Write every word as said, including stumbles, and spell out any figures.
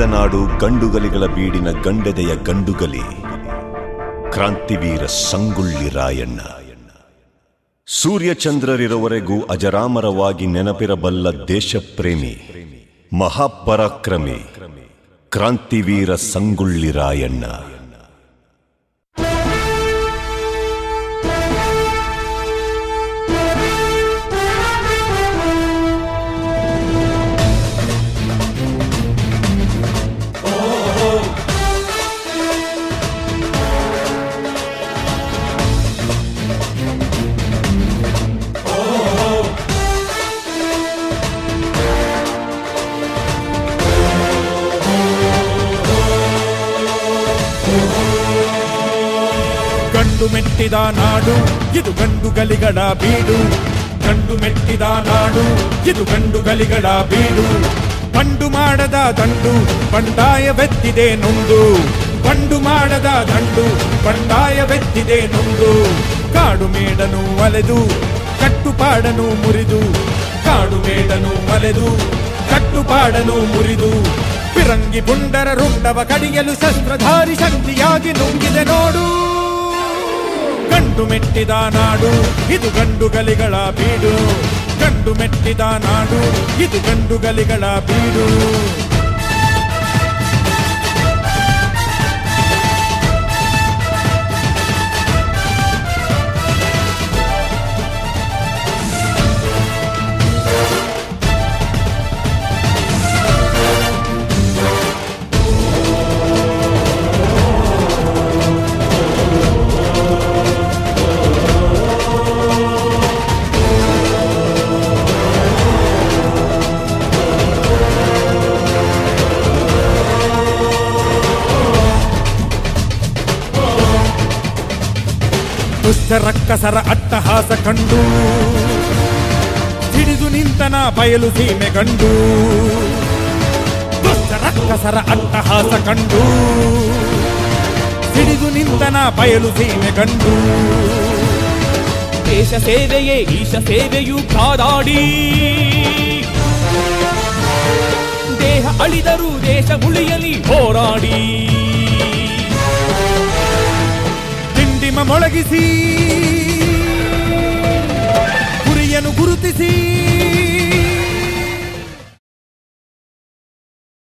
ಮೆಟ್ಟಿದ ನಾಡು ಗಂಡುಗಲಿಗಳ ಬೀಡಿನ ಗಂಡೆದೆಯ ಗಂಡುಗಲಿ ಕ್ರಾಂತಿವೀರ ಸಂಗೊಳ್ಳಿ ರಾಯಣ್ಣ. ಸೂರ್ಯಚಂದ್ರರಿರುವವರೆಗೂ ಅಜರಾಮರವಾಗಿ ನೆನಪಿರಬಲ್ಲ ದೇಶಪ್ರೇಮಿ ಮಹಾಪರಾಕ್ರಮಿ ಕ್ರಾಂತಿವೀರ ಸಂಗೊಳ್ಳಿ ರಾಯಣ್ಣ. ಗಂಡು ಮೆಟ್ಟಿದ ನಾಡು ಇದು ಗಂಡುಗಲಿಗಳ ಬೀಡು. ಗಂಡು ಮೆಟ್ಟಿದ ನಾಡು ಇದು ಗಂಡುಗಲಿಗಳ ಬೀಡು. ಬಂಡು ಮಾಡದ ದಂಡು ಬಂಡಾಯವೆತ್ತಿದೆ ನೊಂದು. ಬಂಡು ಮಾಡದ ದಂಡು ಬಂಡಾಯವೆತ್ತಿದೆ ನೊಂದು. ಕಾಡು ಮೇಡನು ಅಲೆದು ಕಟ್ಟುಪಾಡನು ಮುರಿದು. ಕಾಡು ಮೇಡನು ಅಲೆದು ಕಟ್ಟುಪಾಡನು ಮುರಿದು. ಫಿರಂಗಿ ಪುಂಡರ ರುಂಡವ ಕಡಿಯಲು ಶಸ್ತ್ರಧಾರಿ ಶಕ್ತಿಯಾಗಿ ನುಂಗಿದೆ ನೋಡು. ಗಂಡು ಮೆಟ್ಟಿದ ನಾಡು ಇದು ಗಂಡುಗಲಿಗಳ ಬೀಡು. ಗಂಡು ಮೆಟ್ಟಿದ ನಾಡು ಇದು ಗಂಡುಗಲಿಗಳ ಬೀಡು. ದುಷ್ಟ ರಕ್ಕಸರ ಅಟ್ಟಹಾಸ ಕಂಡು ಹಿಡಿದು ನಿಂತನ ಬಯಲು ಸೀಮೆ ಗಂಡು. ದುಷ್ಟ ರಕ್ಕಸರ ಅಟ್ಟಹಾಸ ಕಂಡು ಹಿಡಿದು ನಿಂತನ ಬಯಲು ಸೀಮೆ ಗಂಡು. ದೇಶ ಸೇವೆಯೇ ಈಶ ಸೇವೆಯು ಕಾದಾಡಿ. ದೇಹ ಅಳಿದರೂ ದೇಶ ಉಳಿಯಲಿ ಹೋರಾಡಿ. ದಿಂಡಿಮ ಮೊಳಗಿಸಿ ಗುರಿಯನ್ನು ಗುರುತಿಸಿ